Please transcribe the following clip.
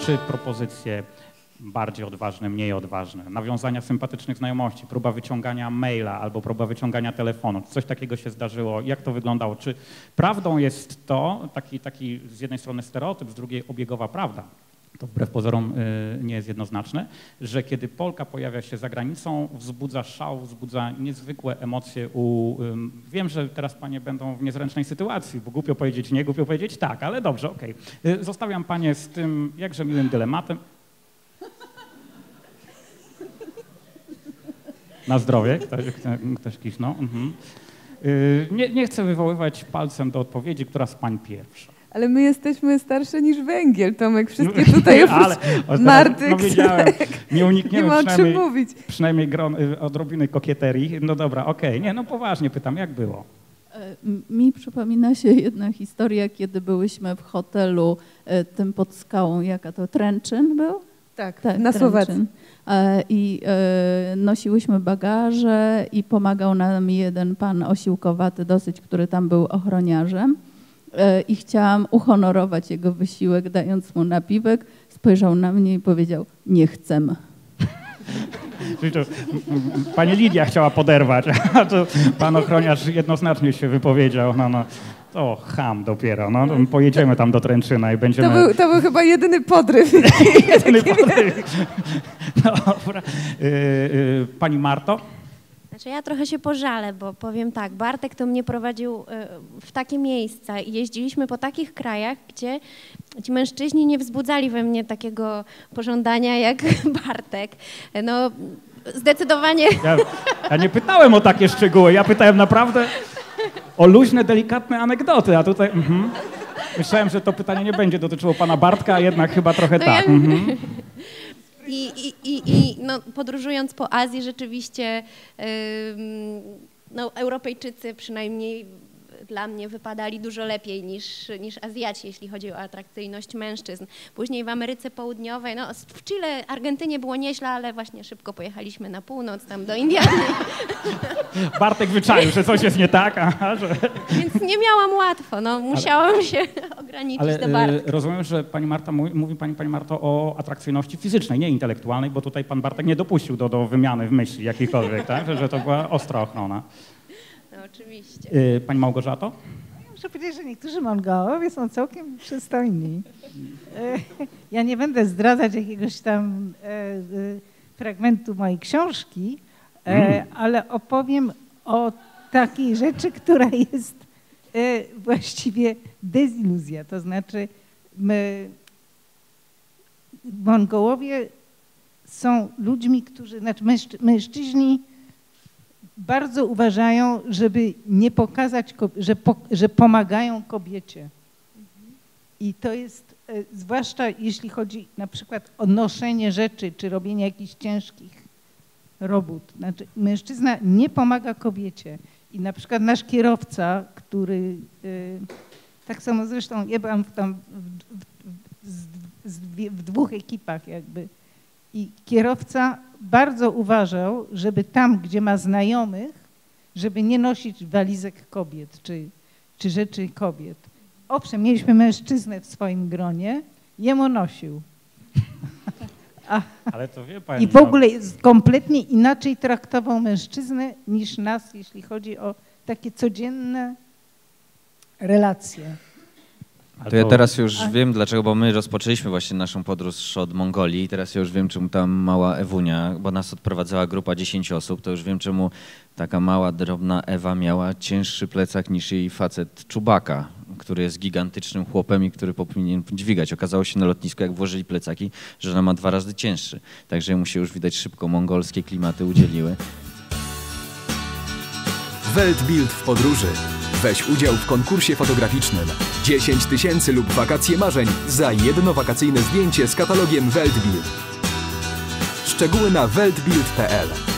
czy propozycje bardziej odważne, mniej odważne, nawiązania sympatycznych znajomości, próba wyciągania maila albo próba wyciągania telefonu. Czy coś takiego się zdarzyło? Jak to wyglądało? Czy prawdą jest to, taki z jednej strony stereotyp, z drugiej obiegowa prawda, to wbrew pozorom nie jest jednoznaczne, że kiedy Polka pojawia się za granicą, wzbudza szał, wzbudza niezwykłe emocje wiem, że teraz panie będą w niezręcznej sytuacji, bo głupio powiedzieć nie, głupio powiedzieć tak, ale dobrze, okej. Zostawiam panie z tym jakże miłym dylematem. Na zdrowie, ktoś kisnął. Nie chcę wywoływać palcem do odpowiedzi, która z pań pierwsza. Ale my jesteśmy starsze niż węgiel, Tomek. Wszystkie tutaj oprócz Marty, no wiedziałem, nie unikniemy nie ma o czym mówić. Przynajmniej odrobiny kokieterii. No dobra, okej. Nie, no poważnie pytam, jak było? Mi przypomina się jedna historia, kiedy byłyśmy w hotelu tym pod skałą, jaka to, Tręczyn był? Tak, na Słowacji. I nosiłyśmy bagaże i pomagał nam jeden pan osiłkowaty dosyć, który tam był ochroniarzem. I chciałam uhonorować jego wysiłek, dając mu napiwek. Spojrzał na mnie i powiedział: nie chcę. Czyli to pani Lidia chciała poderwać, a to pan ochroniarz jednoznacznie się wypowiedział. No. To cham dopiero, no pojedziemy tam do Tręczyna i będziemy... To był chyba jedyny podryw. Jedyny podryw. Dobra. Pani Marto? Znaczy ja trochę się pożalę, bo powiem tak, Bartek to mnie prowadził w takie miejsca i jeździliśmy po takich krajach, gdzie ci mężczyźni nie wzbudzali we mnie takiego pożądania jak Bartek. No zdecydowanie... Ja nie pytałem o takie szczegóły, ja pytałem naprawdę o luźne, delikatne anegdoty, a tutaj... Myślałem, że to pytanie nie będzie dotyczyło pana Bartka, a jednak chyba trochę no tak. I no, podróżując po Azji rzeczywiście no, Europejczycy przynajmniej dla mnie wypadali dużo lepiej niż Azjaci, jeśli chodzi o atrakcyjność mężczyzn. Później w Ameryce Południowej, no w Chile, Argentynie było nieźle, ale właśnie szybko pojechaliśmy na północ, tam do Indiany. Bartek wyczaił, że coś jest nie tak. Więc nie miałam łatwo, no musiałam się ograniczyć do Bartka. Rozumiem, że pani Marta, mówi pani Marto o atrakcyjności fizycznej, nie intelektualnej, bo tutaj pan Bartek nie dopuścił do wymiany w myśli jakiejkolwiek, tak? Że to była ostra ochrona. No, oczywiście. Pani Małgorzato? Muszę powiedzieć, że niektórzy Mongołowie są całkiem przystojni. Ja nie będę zdradzać jakiegoś tam fragmentu mojej książki, ale opowiem o takiej rzeczy, która jest właściwie deziluzja. To znaczy Mongołowie są ludźmi, którzy, znaczy mężczyźni bardzo uważają, żeby nie pokazać, że pomagają kobiecie. I to jest, zwłaszcza jeśli chodzi na przykład o noszenie rzeczy, czy robienie jakichś ciężkich robót. Znaczy, mężczyzna nie pomaga kobiecie. I na przykład nasz kierowca, który, tak samo zresztą, ja byłam w dwóch ekipach jakby. I kierowca bardzo uważał, żeby tam, gdzie ma znajomych, żeby nie nosić walizek kobiet, czy rzeczy kobiet. Owszem, mieliśmy mężczyznę w swoim gronie, jemu nosił. Ale to wie pani, I w ogóle kompletnie inaczej traktował mężczyznę niż nas, jeśli chodzi o takie codzienne relacje. To ja teraz już wiem dlaczego, bo my rozpoczęliśmy właśnie naszą podróż od Mongolii i teraz ja już wiem, czemu tam mała Ewunia, bo nas odprowadzała grupa 10 osób, to już wiem, czemu taka mała, drobna Ewa miała cięższy plecak niż jej facet Czubaka, który jest gigantycznym chłopem i który powinien dźwigać. Okazało się na lotnisku, jak włożyli plecaki, że ona ma 2 razy cięższy. Także mu się już widać szybko mongolskie klimaty udzieliły. Weltbild w podróży. Weź udział w konkursie fotograficznym. 10 000 lub wakacje marzeń za jedno wakacyjne zdjęcie z katalogiem Weltbild. Szczegóły na weltbild.pl